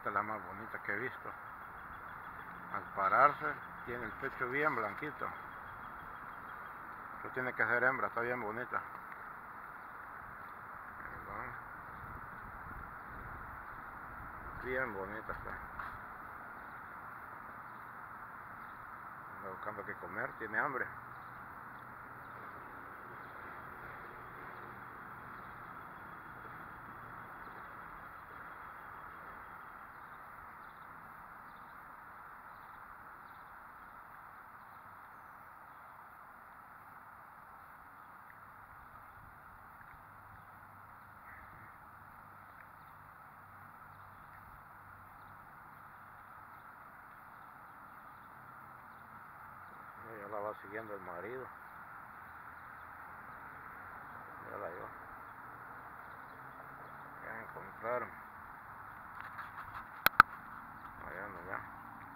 esta es la más bonita que he visto. Al pararse tiene el pecho bien blanquito. Esto tiene que ser hembra, está bien bonita. Bien bonita está. Anda buscando qué comer, tiene hambre. Ya la va siguiendo el marido. Ya la llevó. Ya encontraron. Allá no, ya.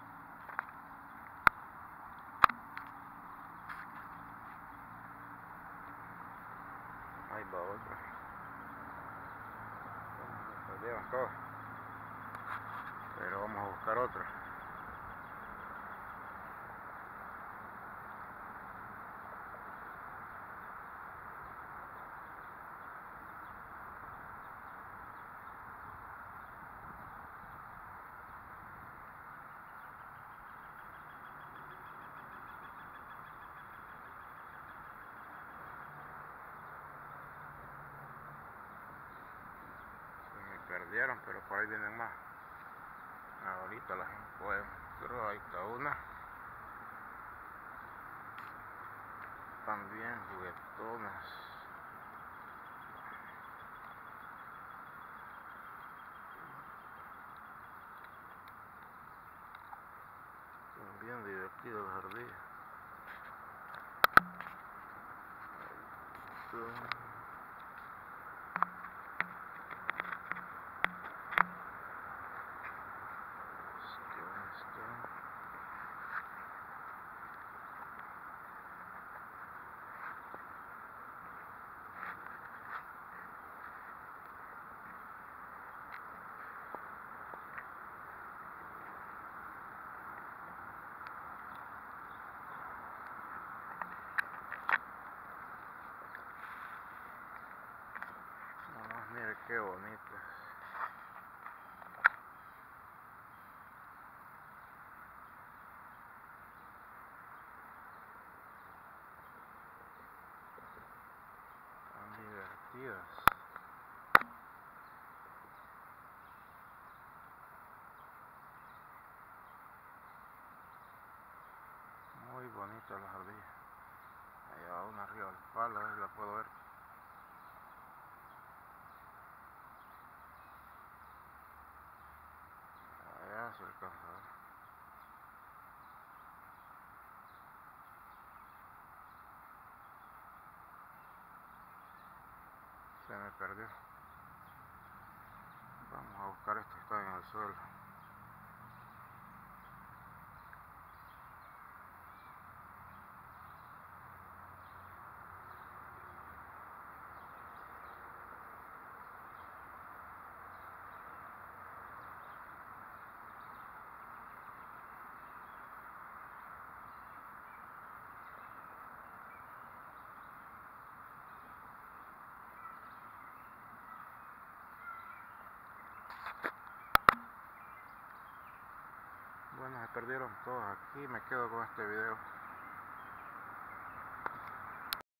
Ahí va otra. Se perdieron todos. Pero vamos a buscar otra. Perdieron, pero por ahí vienen más. Ahorita las encuentro. Ahí está una. También juguetonas. Son bien divertidas las ardillas. Mire qué bonitas. Tan divertidas. Muy bonitas las ardillas. Allá va una arriba del palo, a ver si la puedo ver. Allá se alcanza a ver. Se me perdió. Vamos a buscar esta que está en el suelo. Bueno, se perdieron todos aquí. Me quedo con este video.